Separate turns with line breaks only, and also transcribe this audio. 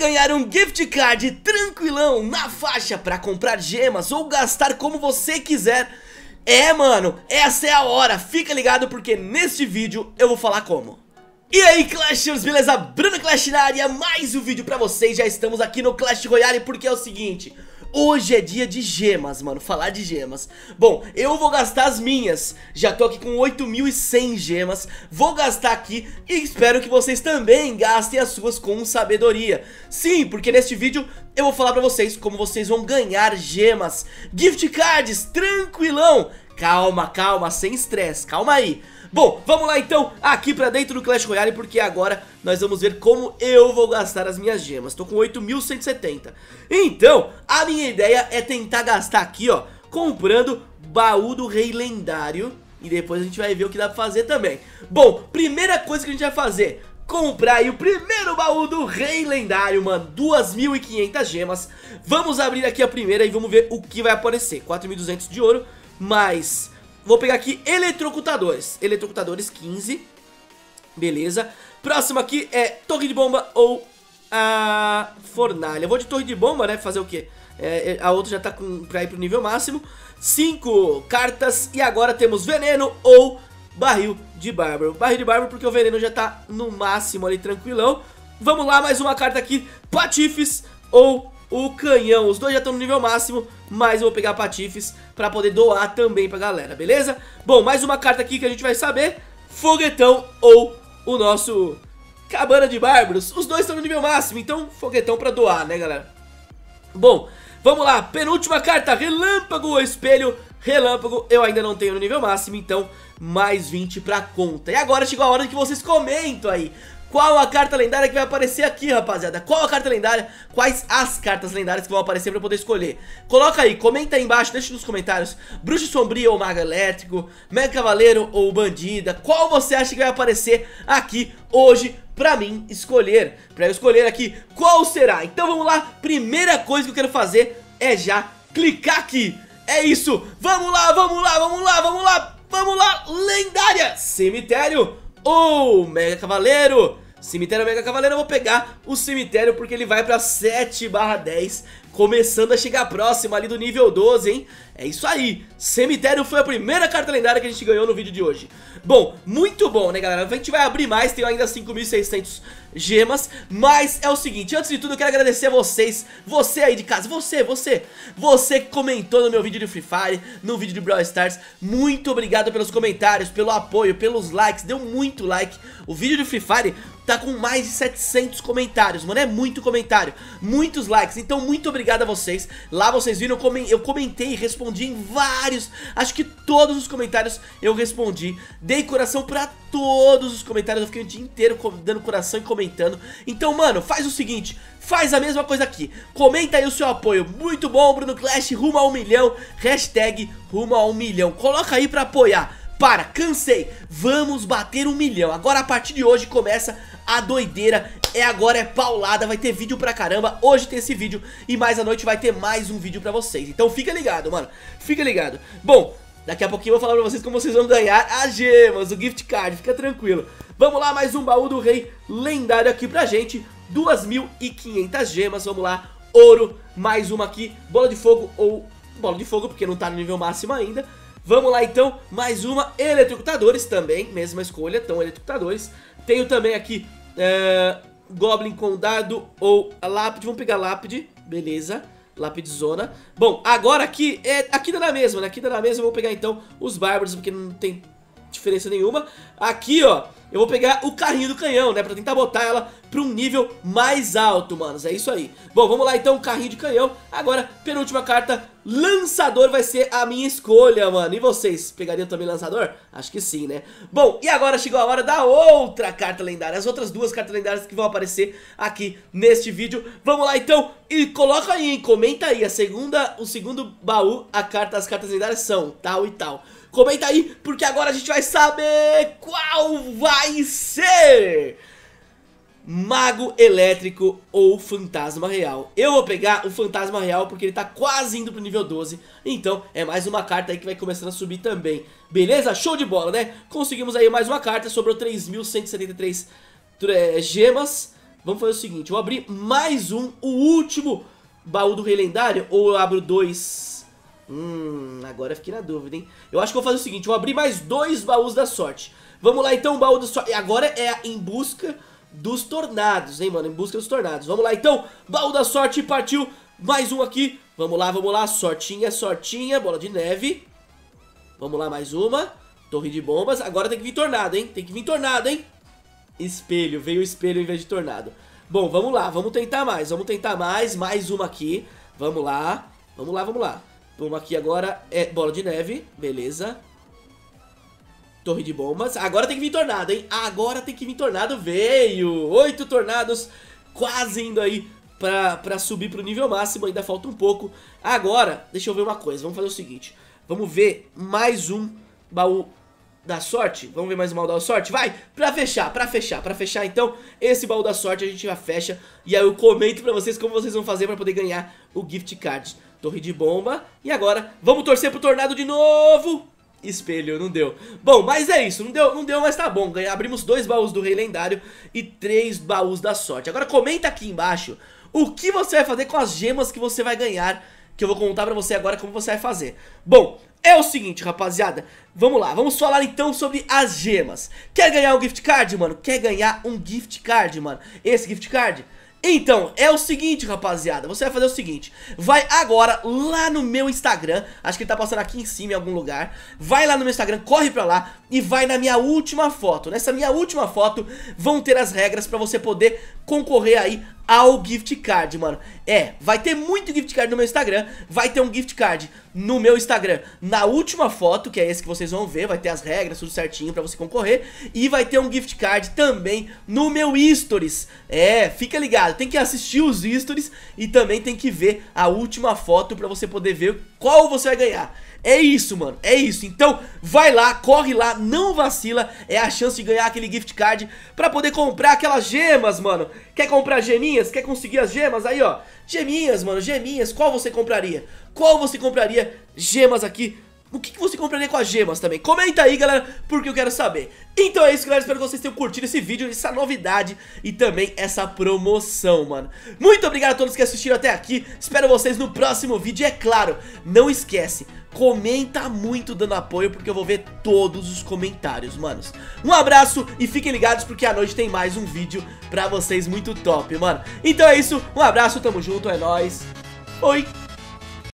ganhar um gift card tranquilão na faixa pra comprar gemas ou gastar como você quiser? Mano, essa é a hora, fica ligado porque neste vídeo eu vou falar como. E aí Clashers, beleza? Bruno Clash na área, mais um vídeo pra vocês, já estamos aqui no Clash Royale porque é o seguinte... Hoje é dia de gemas, mano, falar de gemas. Bom, eu vou gastar as minhas. Já tô aqui com 8.100 gemas. Vou gastar aqui e espero que vocês também gastem as suas com sabedoria. Sim, porque neste vídeo eu vou falar pra vocês como vocês vão ganhar gemas, gift cards, tranquilão. Calma, calma, sem estresse, calma aí. Bom, vamos lá então, aqui pra dentro do Clash Royale, porque agora nós vamos ver como eu vou gastar as minhas gemas. Tô com 8.170. Então, a minha ideia é tentar gastar aqui, ó, comprando baú do rei lendário. E depois a gente vai ver o que dá pra fazer também. Bom, primeira coisa que a gente vai fazer, comprar aí o primeiro baú do rei lendário, mano, 2.500 gemas. Vamos abrir aqui a primeira e vamos ver o que vai aparecer. 4.200 de ouro, mais... Vou pegar aqui eletrocutadores. Eletrocutadores 15. Beleza. Próximo aqui é torre de bomba ou a fornalha. Eu vou de torre de bomba, né? Fazer o quê? A outra já tá pra ir pro nível máximo. 5 cartas. E agora temos veneno ou barril de bárbaro. Barril de bárbaro porque o veneno já tá no máximo ali, tranquilão. Vamos lá, mais uma carta aqui. Patifes ou... o canhão, os dois já estão no nível máximo, mas eu vou pegar patifes pra poder doar também pra galera, beleza? Bom, mais uma carta aqui que a gente vai saber, foguetão ou o nosso cabana de bárbaros. Os dois estão no nível máximo, então foguetão pra doar, né galera? Bom, vamos lá, penúltima carta, relâmpago ou espelho. Relâmpago eu ainda não tenho no nível máximo, então mais 20 pra conta. E agora chegou a hora que vocês comentam aí qual a carta lendária que vai aparecer aqui, rapaziada. Qual a carta lendária, quais as cartas lendárias que vão aparecer pra eu poder escolher. Coloca aí, comenta aí embaixo, deixa nos comentários. Bruxo sombrio ou mago elétrico, mega cavaleiro ou bandida. Qual você acha que vai aparecer aqui hoje pra mim escolher? Pra eu escolher aqui qual será. Então vamos lá, primeira coisa que eu quero fazer é já clicar aqui. É isso, vamos lá, vamos lá, vamos lá, vamos lá, vamos lá. Lendária, cemitério ou mega cavaleiro. Cemitério Mega Cavaleiro, eu vou pegar o cemitério porque ele vai pra 7/10, começando a chegar próximo ali do nível 12, hein? É isso aí, cemitério foi a primeira carta lendária que a gente ganhou no vídeo de hoje. Bom, muito bom, né galera? A gente vai abrir mais, tenho ainda 5.600 gemas. Mas é o seguinte, antes de tudo eu quero agradecer a vocês. Você aí de casa, você que comentou no meu vídeo de Free Fire, no vídeo de Brawl Stars. Muito obrigado pelos comentários, pelo apoio, pelos likes, deu muito like. O vídeo de Free Fire tá com mais de 700 comentários, mano, é muito comentário, muitos likes, então muito obrigado a vocês. Lá vocês viram, eu comentei e respondi em vários, acho que todos os comentários eu respondi. Dei coração pra todos os comentários, eu fiquei o dia inteiro dando coração e comentando. Então, mano, faz o seguinte, faz a mesma coisa aqui, comenta aí o seu apoio. Muito bom, Bruno Clash, rumo a 1 milhão, hashtag rumo a 1 milhão, coloca aí pra apoiar. Para, cansei, vamos bater 1 milhão. Agora a partir de hoje começa a doideira. Agora é paulada, vai ter vídeo pra caramba. Hoje tem esse vídeo e mais à noite vai ter mais um vídeo pra vocês. Então fica ligado, mano, fica ligado. Bom, daqui a pouquinho eu vou falar pra vocês como vocês vão ganhar as gemas, o gift card, fica tranquilo. Vamos lá, mais um baú do rei lendário aqui pra gente. 2.500 gemas, vamos lá. Ouro, mais uma aqui, bola de fogo ou bola de fogo porque não tá no nível máximo ainda. Vamos lá então, mais uma, eletrocutadores também, mesma escolha, então eletrocutadores. Tenho também aqui Goblin com dado ou lápide, vamos pegar lápide, beleza, lápidezona. Bom, agora aqui, aqui dá na mesma, né, aqui dá na mesma, eu vou pegar então os bárbaros porque não tem diferença nenhuma. Aqui ó, eu vou pegar o carrinho do canhão, né, pra tentar botar ela pra um nível mais alto, manos, é isso aí. Bom, vamos lá então, carrinho de canhão. Agora, penúltima carta, lançador vai ser a minha escolha, mano. E vocês, pegariam também lançador? Acho que sim, né? Bom, e agora chegou a hora da outra carta lendária, as outras duas cartas lendárias que vão aparecer aqui neste vídeo. Vamos lá então, e coloca aí, hein, comenta aí, o segundo baú, as cartas lendárias são tal e tal. Comenta aí, porque agora a gente vai saber qual vai ser mago elétrico ou fantasma real. Eu vou pegar o fantasma real porque ele tá quase indo pro nível 12. Então é mais uma carta aí que vai começando a subir também. Beleza? Show de bola, né? Conseguimos aí mais uma carta, sobrou 3.173 gemas. vamos fazer o seguinte, eu vou abrir mais um, o último baú do Rei Lendário, ou eu abro dois? Agora eu fiquei na dúvida, hein? Eu acho que eu vou fazer o seguinte, eu vou abrir mais 2 baús da sorte. Vamos lá então, o baú da sorte. E agora é em busca dos tornados, hein, mano? Em busca dos tornados. Vamos lá então, baú da sorte, partiu. Mais um aqui. Vamos lá, sortinha, sortinha, bola de neve. Vamos lá, mais uma. Torre de bombas. Agora tem que vir tornado, hein? Tem que vir tornado, hein? Espelho, veio o espelho em vez de tornado. Bom, vamos lá, vamos tentar mais. Mais uma aqui. Vamos lá. Vamos aqui agora, é bola de neve, beleza. Torre de bombas, agora tem que vir tornado, hein? Agora tem que vir tornado, veio! 8 tornados, quase indo aí pra subir pro nível máximo, ainda falta um pouco. Agora, deixa eu ver uma coisa, vamos fazer o seguinte. Vamos ver mais um baú da sorte. Vamos ver mais um baú da sorte, vai! Pra fechar então, esse baú da sorte a gente já fecha. E aí eu comento pra vocês como vocês vão fazer pra poder ganhar o gift card. Torre de bomba, e agora vamos torcer pro tornado de novo. Espelho, não deu. Bom, mas é isso, não deu, mas tá bom. Abrimos 2 baús do Rei Lendário e 3 baús da sorte. Agora comenta aqui embaixo o que você vai fazer com as gemas que você vai ganhar, que eu vou contar pra você agora como você vai fazer. Bom, é o seguinte, rapaziada, vamos lá, vamos falar então sobre as gemas. Quer ganhar um gift card, mano? Quer ganhar um gift card, mano? Esse gift card? Então, é o seguinte, rapaziada, você vai fazer o seguinte, vai agora lá no meu Instagram, acho que ele tá passando aqui em cima em algum lugar, vai lá no meu Instagram, corre pra lá e vai na minha última foto. Nessa minha última foto vão ter as regras pra você poder concorrer aí ao gift card, mano. Vai ter muito gift card no meu Instagram, vai ter um gift card no meu Instagram na última foto, que é esse que vocês vão ver, vai ter as regras, tudo certinho pra você concorrer, e vai ter um gift card também no meu Stories. Fica ligado, tem que assistir os Stories e também tem que ver a última foto pra você poder ver qual você vai ganhar. É isso, mano, é isso. Então vai lá, corre lá, não vacila. É a chance de ganhar aquele gift card pra poder comprar aquelas gemas, mano. Quer comprar geminhas? Quer conseguir as gemas? Aí, ó, geminhas, mano, geminhas. Qual você compraria? Qual você compraria gemas aqui? O que você compraria com as gemas também? Comenta aí, galera, porque eu quero saber. Então é isso, galera, espero que vocês tenham curtido esse vídeo, essa novidade e também essa promoção, mano. Muito obrigado a todos que assistiram até aqui, espero vocês no próximo vídeo. E é claro, não esquece, comenta muito dando apoio, porque eu vou ver todos os comentários, manos. Um abraço e fiquem ligados, porque à noite tem mais um vídeo pra vocês muito top, mano. Então é isso, um abraço, tamo junto, é nóis. Oi!